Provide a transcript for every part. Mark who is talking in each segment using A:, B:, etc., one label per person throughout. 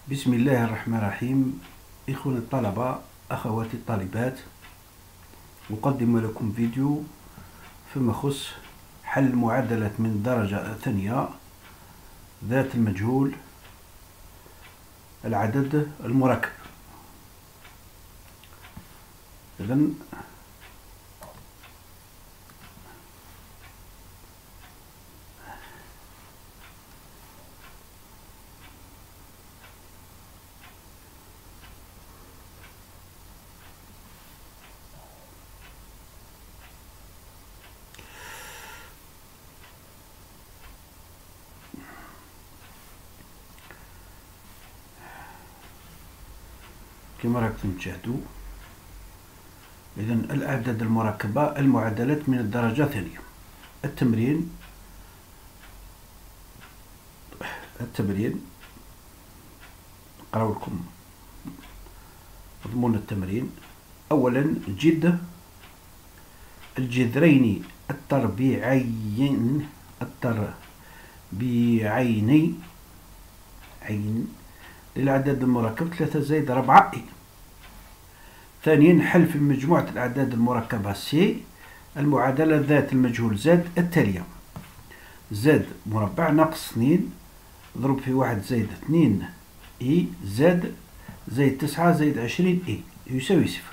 A: بسم الله الرحمن الرحيم. إخواني الطلبة، أخواتي الطالبات، أقدم لكم فيديو فيما يخص حل معادلة من الدرجة الثانية ذات المجهول العدد المركب. إذن كما راكم تشاهدوا، إذن الأعداد المركبة المعادلات من الدرجة الثانية. التمرين نقرأ لكم مضمون التمرين. أولا، جد الجذرين التربيعين للأعداد المركبة 3 زائد 4 إي. ثانيا، حل في مجموعة الأعداد المركبة سي المعادلة ذات المجهول زد التالية: زد مربع ناقص 2 ضرب في 1 زائد 2 إي زد زائد 9 زائد 20 إي يساوي 0.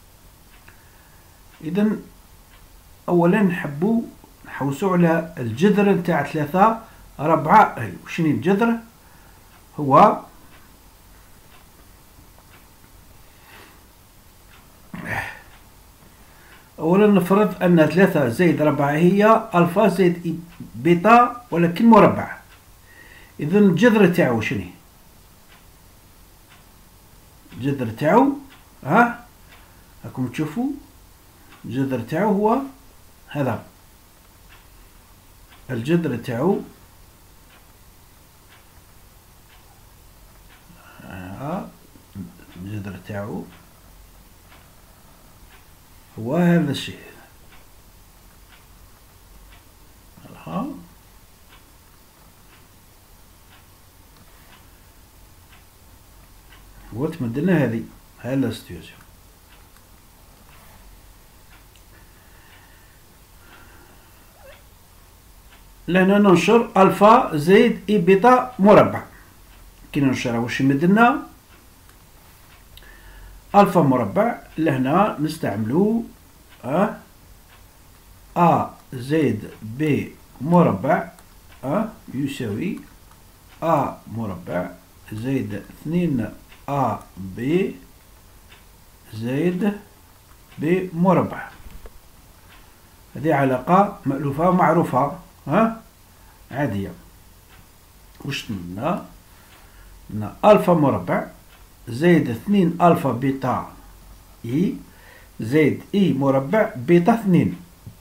A: إذن أولا نحوسو على الجذر نتاع 3 4 إي. وشنو الجذر؟ هو أولا نفرض أن 3 زائد 4 هي ألفا زائد بيتا ولكن مربع. إذن الجذر تاعو شنو؟ الجذر تاعو راكم تشوفوا الجذر تاعو هو هذا. الجذر تاعو الجذر تاعو هو هذا الشيء. هو تمدلنا هذه السيتواسيون. لهنا ننشر ألفا زائد إي بيتا مربع. كي ننشرها واش يمدلنا؟ ألفا مربع. لهنا نستعملو أ زائد ب مربع يساوي أ مربع زائد 2 أ ب زائد ب مربع. هذه علاقة مألوفة معروفة عادية. واش قلنا؟ ألفا مربع زائد 2 ألفا بيتا إي زائد إي مربع بيتا 2.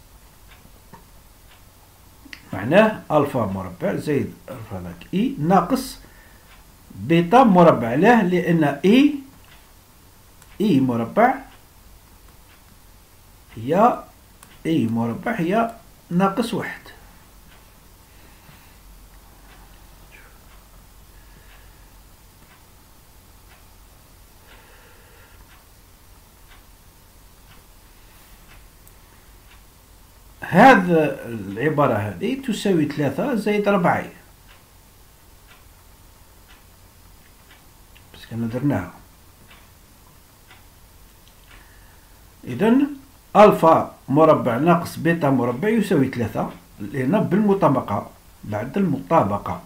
A: معناه ألفا مربع زائد ألفا ذاك إي ناقص بيتا مربع. لأن إي مربع هي ناقص 1. هذا العبارة هذه تساوي 3 زائد 4 بس كنا درناها. إذن ألفا مربع ناقص بيتا مربع يساوي 3 لأن بالمطابقة بعد المطابقة.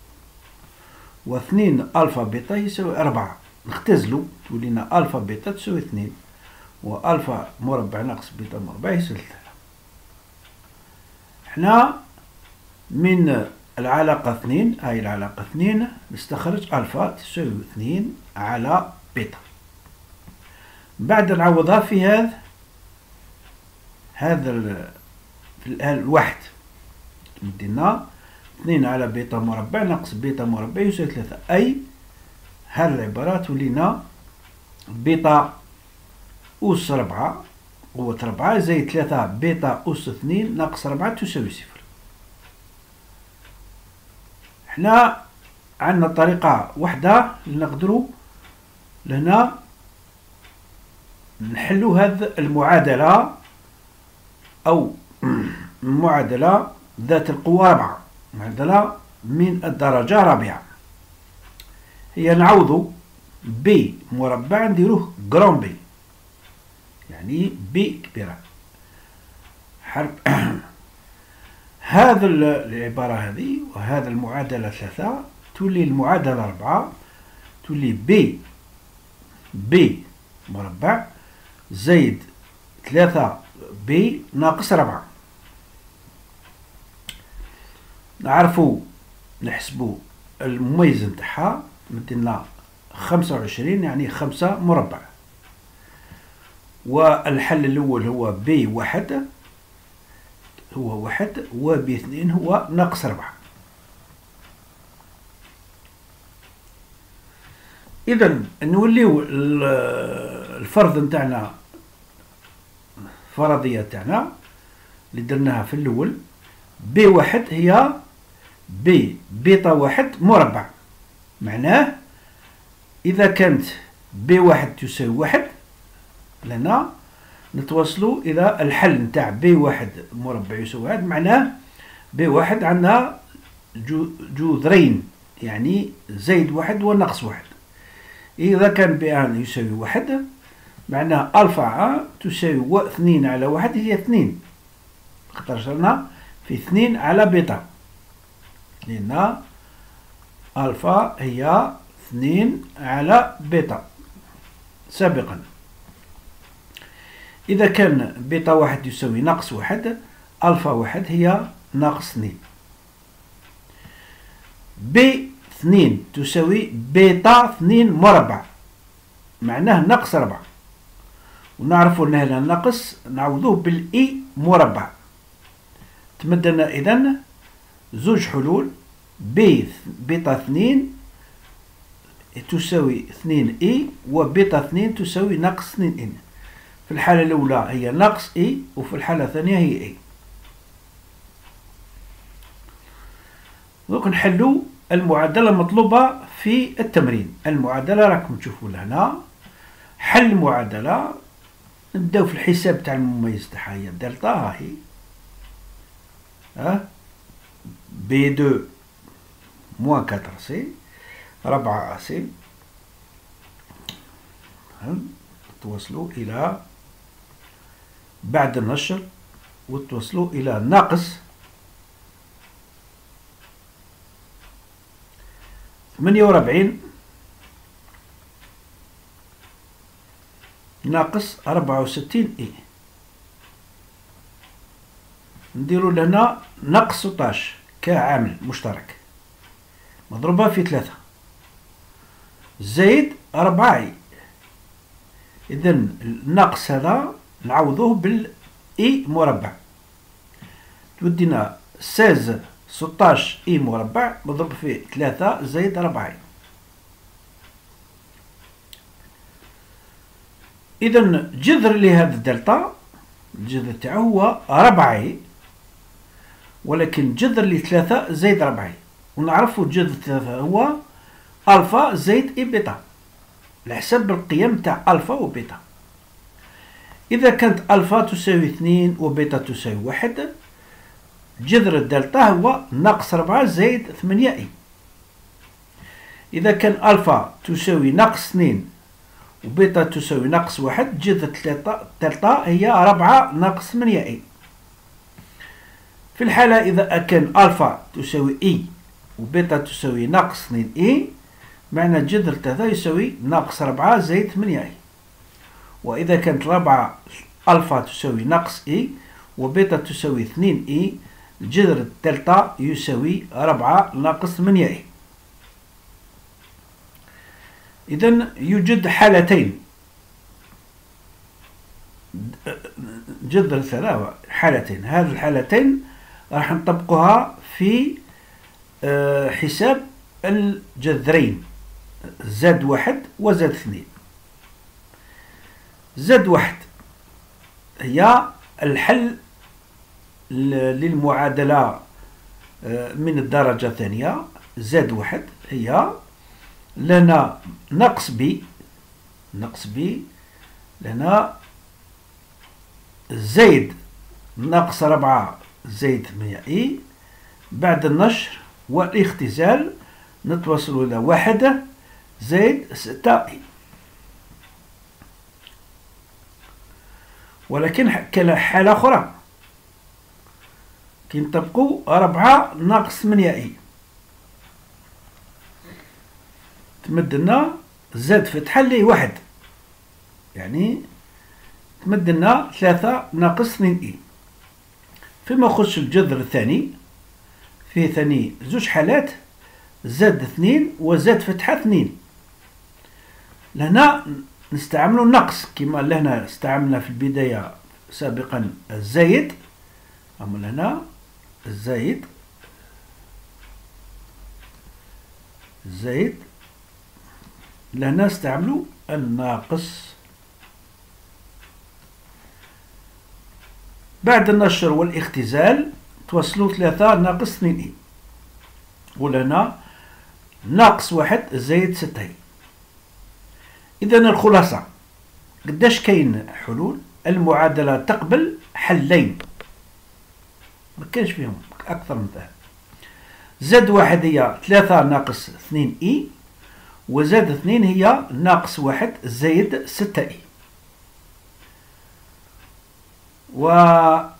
A: و2 ألفا بيتا يساوي 4. نختزلو تولينا ألفا بيتا تساوي 2 وألفا مربع ناقص بيتا مربع يساوي 3. حنا من العلاقة 2 هاي العلاقة 2 نستخرج ألفا تساوي 2 على بيتا. بعد نعوضها في هذا الواحد مدينا 2 على بيتا مربع ناقص بيتا مربع يساوي 3. أي هذه العبارة تولينا بيتا أس 4 قوة 4 زائد 3 بيتا أس 2 ناقص 4 تساوي 0. حنا عندنا طريقة واحدة اللي نقدروا لهنا نحلوا هذه المعادلة، أو المعادلة ذات القوة 4، معادلة من الدرجة الرابعة. هي نعوض ب مربع نديروه جرام بي، يعني بي كبيرة حرف. هذا العبارة هذه وهذا المعادلة 3 تولي المعادلة 4، تولي بي مربع زائد 3 بي ناقص 4. نعرفوا نحسبوا المميز نتاعها، مدينا 25 يعني 5 مربع، والحل الأول هو بي 1 هو 1 وبي 2 هو ناقص 4. إذا نوليو الفرض نتاعنا، الفرضية تاعنا اللي درناها في الأول، بي 1 هي بيتا 1 مربع. معناه إذا كانت بي 1 تساوي 1 لنا نتوصلوا إلى الحل نتاع بي 1 مربع يساوي 1. معناه بي 1 عندنا جذرين، يعني زائد 1 وناقص 1. إذا كان بي 1 يساوي 1 معناه ألفا تساوي 2 على 1 هي 2، اخترنا في 2 على بيتا، لأن ألفا هي 2 على بيتا سابقا. إذا كان بيتا 1 يساوي ناقص 1 ألفا 1 هي ناقص 2. بي 2 تساوي بيتا 2 مربع، معناه ناقص 4، ونعرفوا أن هذا الناقص نعوضوه بالإي مربع. تمدنا إذن زوج حلول، بيتا 2 تساوي 2 إي وبيتا 2 تساوي ناقص 2 إن. في الحالة الأولى هي ناقص إي وفي الحالة الثانية هي إي. دوك نحلوا المعادلة المطلوبة في التمرين. المعادلة راكم تشوفوا هنا حل المعادلة. نبداو في الحساب تاع المميز تاعها، هي دلتا هاهي بي 2 موان 4 سي 4 سي. توصلوا إلى بعد النشر وتوصلوا إلى ناقص 48 ناقص 64 إي. نديروا لهنا ناقص 16 كعامل مشترك مضروبة في 3 زائد 4 إي. إذن الناقص هذا نعوضوه بالإي مربع، تودينا 16 إي مربع مضروب في 3 زائد 4 إي. إذن جذر لهذا الدلتا الجذر تاعو هو 4 إي، ولكن جذر ل3 زائد 4 إي، ونعرفوا جذر 3 هو ألفا زائد إي بيتا على حسب القيم تاع ألفا وبيتا. إذا كانت ألفا تساوي 2 وبيتا تساوي 1 جذر الدلتا هو ناقص 4 زائد 8 إي. إذا كان ألفا تساوي ناقص 2 وبيتا تساوي ناقص 1 جذر الدلتا هي 4 ناقص 8 إي. في الحالة إذا كان ألفا تساوي إي وبيتا تساوي ناقص 2 إي معنى جذر 3 يساوي ناقص 4 زائد 8 إي. وإذا كانت 4 ألفا تساوي ناقص إي وبيتا تساوي 2 إي جذر الدلتا يساوي 4 ناقص 8 إي. إذن يوجد حالتين، جذر 3 حالتين. هذه الحالتين راح نطبقها في حساب الجذرين زد 1 وزد 2. زد 1 هي الحل للمعادلة من الدرجة الثانية زد واحد هي لنا ناقص بي لنا زايد ناقص 4 زايد 8 اي. بعد النشر والاختزال نتوصل إلى 1 زايد 6 اي. ولكن حالة أخرى كنطبقوا 4 ناقص 8 اي، تمدلنا زاد فتحة اللي 1، يعني تمدلنا 3 ناقص 2 اي. فيما يخص الجذر الثاني فيه ثاني زوج حالات، زاد 2 وزاد فتحة 2. لهنا نستعملوا النقص كما لهنا استعملنا في البداية سابقا الزايد. أما لهنا الزايد لهنا استعملوا الناقص. بعد النشر والاختزال توصلوا 3 ناقص 2 اي، ولهنا ناقص 1 زايد 6 اي. إذن الخلاصة قداش كاين حلول؟ المعادلة تقبل حلين، ما كانش فيهم أكثر من ذلك. زد 1 هي 3 ناقص 2 اي، وزاد 2 هي ناقص 1 زايد 6 اي. وأرجو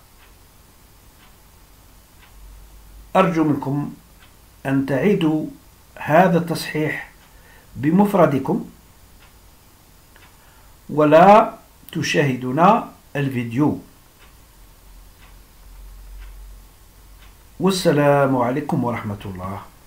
A: منكم أن تعيدوا هذا التصحيح بمفردكم ولا تشاهدون الفيديو. والسلام عليكم ورحمة الله.